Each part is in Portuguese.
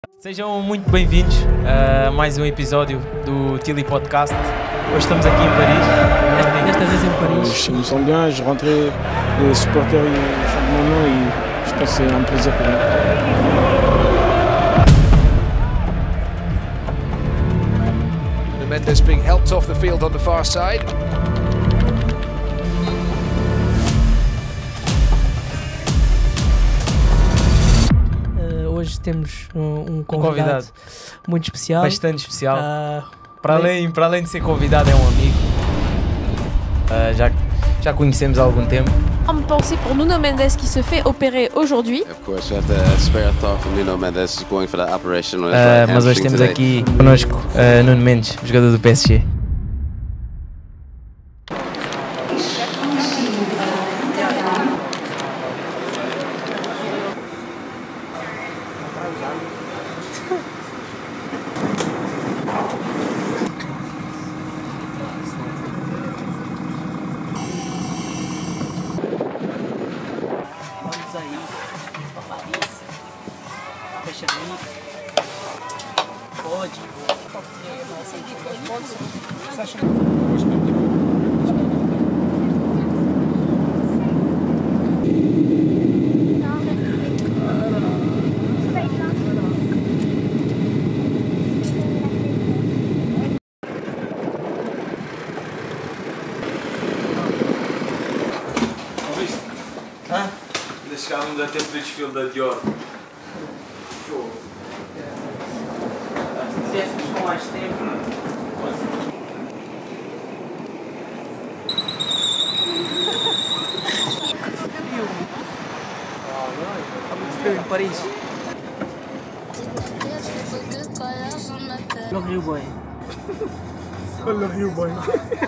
Sejam muito bem-vindos a mais um episódio do Tilly Podcast. Hoje estamos aqui em Paris, desta vez em Paris. Je me sens bien, je rentrais les supporters ils chantent mon nom et je pense que c'est un plaisir pour moi. Mendes being helped off the field on the far side. Hoje temos um convidado muito especial. Bastante especial. Para além de ser convidado, é um amigo. Já conhecemos há algum tempo. Une pensée pour Nuno Mendes qui se fait opérer aujourd'hui. Of course, we have the spare thought from Nuno Mendes going for that operation. Mas hoje temos aqui connosco Nuno Mendes, jogador do PSG. Ainda chegávamos a tempo do desfile da Dior. Se tivéssemos com mais tempo, está muito frio em Paris. No Rio bem. Olha o Rio bem.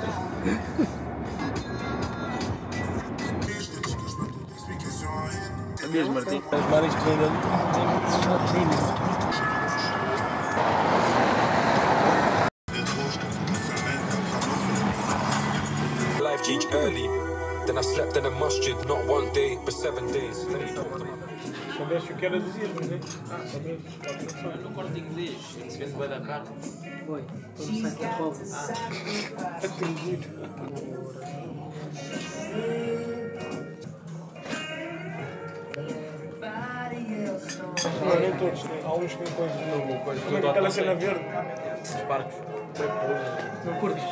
Sabias, Martim? As maras que vêm dali. Life changed early. Then I slept in a masjid, not 1 day, but 7 days. Soubeste o que era dizer, não é? No corte inglês, se vende bem da carne. Oi, estou no site da Povo. Não, nem todos, há uns que têm coisas no como é aquela cena verde. Os parques. Não curtes?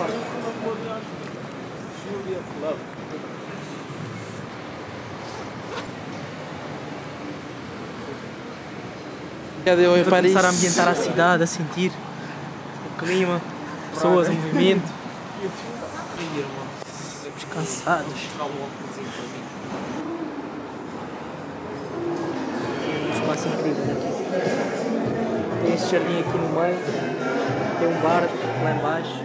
Cadê Para começar a ambientar a cidade, a sentir o clima, pessoas, o movimento. Estamos cansados. Um espaço incrível aqui. Tem este jardim aqui no meio, tem um bar lá em baixo.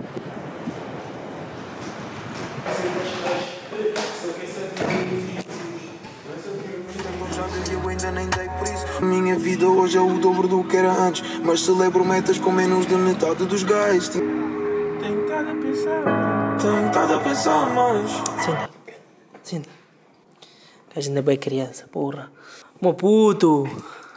Eu ainda nem dei por isso. Minha vida hoje é o dobro do que era antes, mas celebro metas com menos de metade dos gajos. Tenho estado a pensar mais. Senta. A gente ainda é bem criança, porra. Meu puto!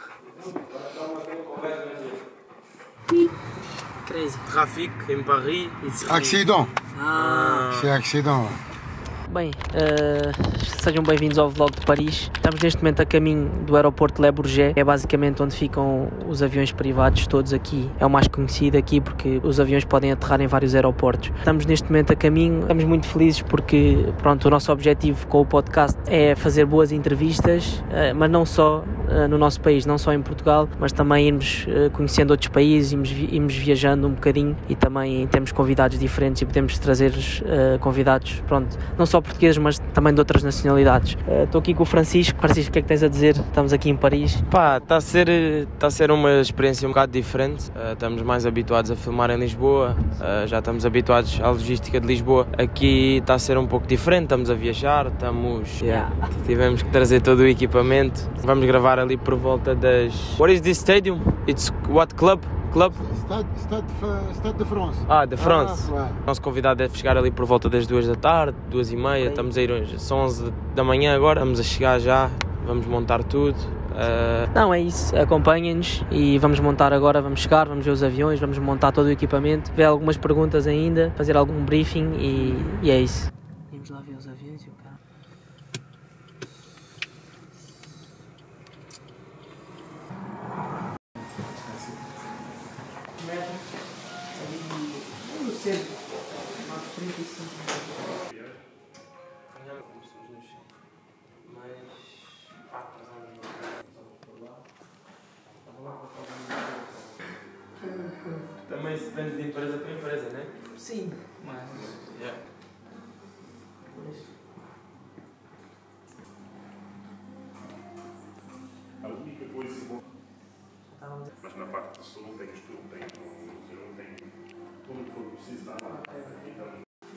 Crazy. Trafic em Paris. Accident. C'est accident. Bem, sejam bem-vindos ao vlog de Paris. Estamos neste momento a caminho do aeroporto de Le Bourget. É basicamente onde ficam os aviões privados todos aqui. É o mais conhecido aqui porque os aviões podem aterrar em vários aeroportos. Estamos neste momento a caminho. Estamos muito felizes porque, pronto, o nosso objetivo com o podcast é fazer boas entrevistas, mas não só no nosso país, não só em Portugal, mas também irmos conhecendo outros países, irmos viajando um bocadinho e também temos convidados diferentes e podemos trazer convidados, pronto, não só portugueses, mas também de outras nacionalidades. Estou aqui com o Francisco. Francisco, o que é que tens a dizer? Estamos aqui em Paris. Pá, está a ser uma experiência um bocado diferente. Estamos mais habituados a filmar em Lisboa, já estamos habituados à logística de Lisboa. Aqui está a ser um pouco diferente, estamos a viajar, tivemos que trazer todo o equipamento. Vamos gravar ali por volta das... What is this stadium? It's what club? Stade de France. De France. Ouais. O nosso convidado deve chegar ali por volta das 2 da tarde, 2h30. Estamos a ir hoje, são 11 da manhã agora. Vamos a chegar já, vamos montar tudo. Não, é isso, acompanhem-nos e vamos montar agora, vamos chegar, vamos ver os aviões, vamos montar todo o equipamento, ver algumas perguntas ainda, fazer algum briefing e é isso. Vamos lá ver os aviões e o carro. No centro, 35. Também se depende de empresa para empresa, não é? Sim, mas... Yeah. A única coisa boa. Mas na parte do sul tens tudo, tem tudo o que for preciso dar lá. Então,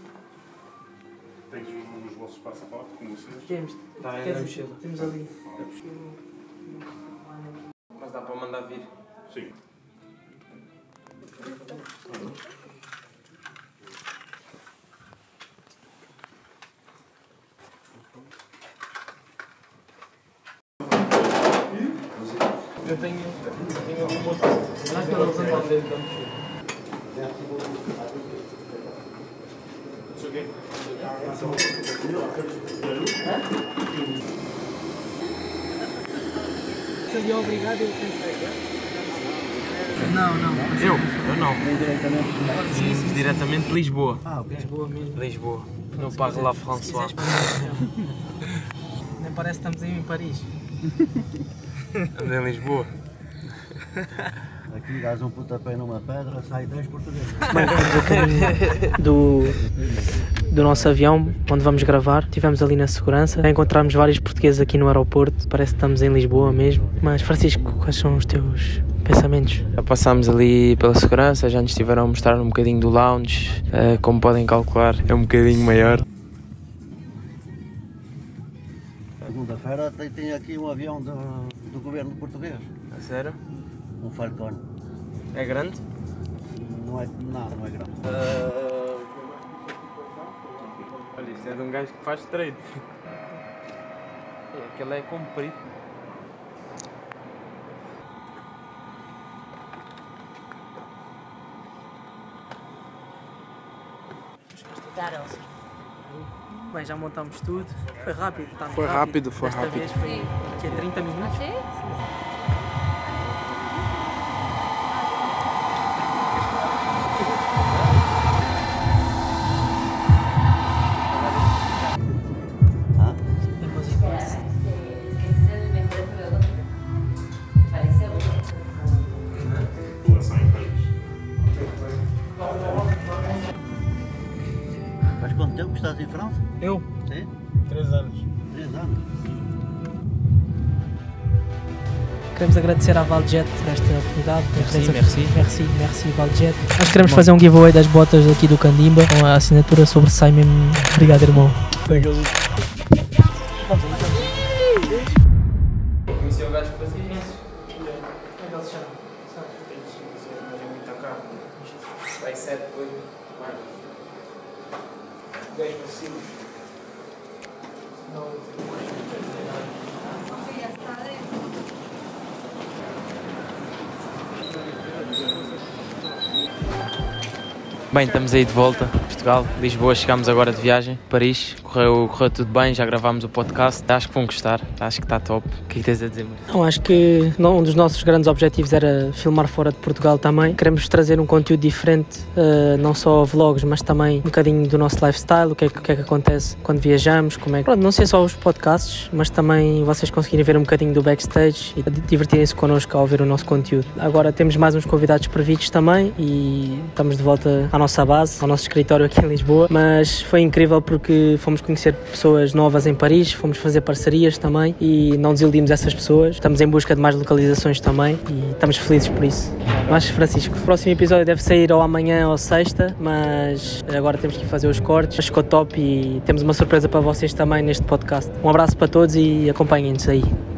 tens os vossos passaportes com vocês? Temos, temos ali. Mas dá para mandar vir? Sim. Eu tenho um botão. Não é que eu não sei qual dentro da mochila. Isso aqui? Seria obrigado, eu pensei. Não. Eu não. Sim. Diretamente de Lisboa. Lisboa mesmo. Lisboa. Não pago lá François. Nem parece que estamos aí em Paris. Estamos em Lisboa. Aqui dás um pontapé numa pedra, sai 10 portugueses. Do nosso avião, onde vamos gravar, estivemos ali na segurança, encontramos vários portugueses aqui no aeroporto, parece que estamos em Lisboa mesmo. Mas Francisco, quais são os teus pensamentos? Já passámos ali pela segurança, já nos estiveram a mostrar um bocadinho do lounge, como podem calcular é um bocadinho maior. Segunda-feira tem aqui um avião do governo português. A sério? Um Falcon. É grande? Não é grande. Olha, isso é de um gajo que faz trade. Aquele é comprido. Bem, já montamos tudo. Foi rápido, Foi rápido. Desta vez foi aqui a 30 minutos. Faz quanto tempo que estás em França? Eu? Sim? 3 anos. 3 anos? Queremos agradecer à Valjet por esta oportunidade. Merci Valjet. Nós queremos fazer um giveaway das botas aqui do Candimba com a assinatura sobre Simon. Obrigado, irmão. Conheci o gajo que fazia isso. Vai 7 depois. Bem, estamos aí de volta, Portugal, Lisboa, chegámos agora de viagem, Paris, correu tudo bem, já gravámos o podcast, acho que vão gostar, acho que está top. O que tens a dizer, Maria? Não, acho que um dos nossos grandes objetivos era filmar fora de Portugal também. Queremos trazer um conteúdo diferente, não só vlogs, mas também um bocadinho do nosso lifestyle, o que é que acontece quando viajamos, como é que... Pronto, não sei só os podcasts, mas também vocês conseguirem ver um bocadinho do backstage e divertirem-se connosco ao ver o nosso conteúdo. Agora temos mais uns convidados previstos também e estamos de volta à nossa base, ao nosso escritório aqui em Lisboa, mas foi incrível porque fomos conhecer pessoas novas em Paris, fomos fazer parcerias também e não desiludimos essas pessoas. Estamos em busca de mais localizações também e estamos felizes por isso. Mas Francisco, o próximo episódio deve sair ou amanhã ou sexta, mas agora temos que fazer os cortes. Acho que ficou top e temos uma surpresa para vocês também neste podcast. Um abraço para todos e acompanhem-nos aí.